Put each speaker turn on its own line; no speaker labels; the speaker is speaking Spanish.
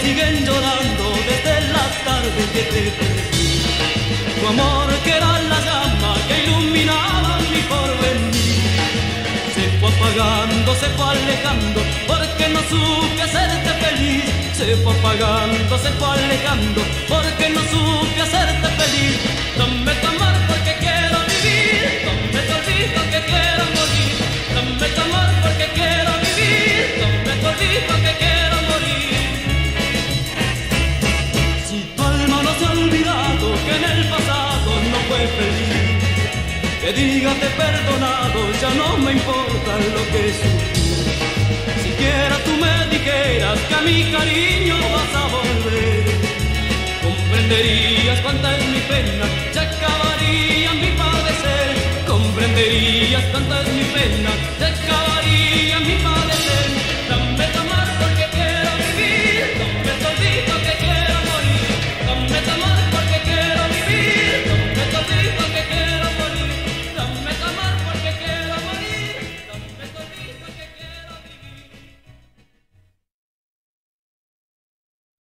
siguen llorando desde la tarde que te perdí. Tu amor que era la llama que iluminaba mi porvenir, se fue apagando, se fue alejando, porque no supe hacerte feliz. Se fue apagando, se fue alejando, porque no supe hacerte feliz. Dame tu amor porque quiero vivir, dame tu olvido que quiero morir. Dame tu amor porque quiero vivir, dame tu olvido que quiero morir. Si tu alma no se ha olvidado que en el pasado no fue feliz, que digas te he perdonado, ya no me importa lo que sufrí. Siquiera tú me dijeras que a mi cariño vas a volver, comprenderías cuánta es mi pena, se acabaría mi padecer. Comprenderías cuánta es mi pena, se